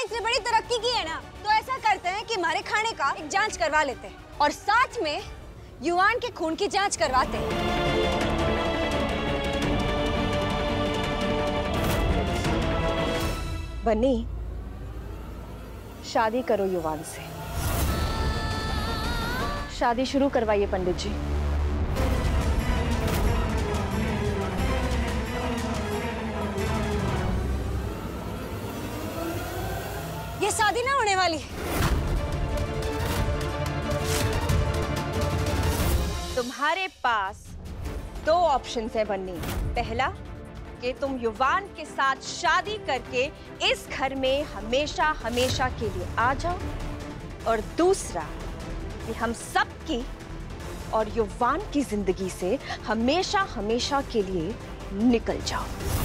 इतनी बड़ी तरक्की की है ना, तो ऐसा करते हैं कि हमारे खाने का एक जांच करवा लेते हैं और साथ में युवान के खून की जांच करवाते हैं। बन्नी, शादी करो युवान से। शादी शुरू करवाइए पंडित जी। ये शादी ना होने वाली। तुम्हारे पास 2 ऑप्शंस हैं बन्नी। पहला कि तुम युवान के साथ शादी करके इस घर में हमेशा हमेशा के लिए आ जाओ, और दूसरा कि हम सबकी और युवान की जिंदगी से हमेशा हमेशा के लिए निकल जाओ।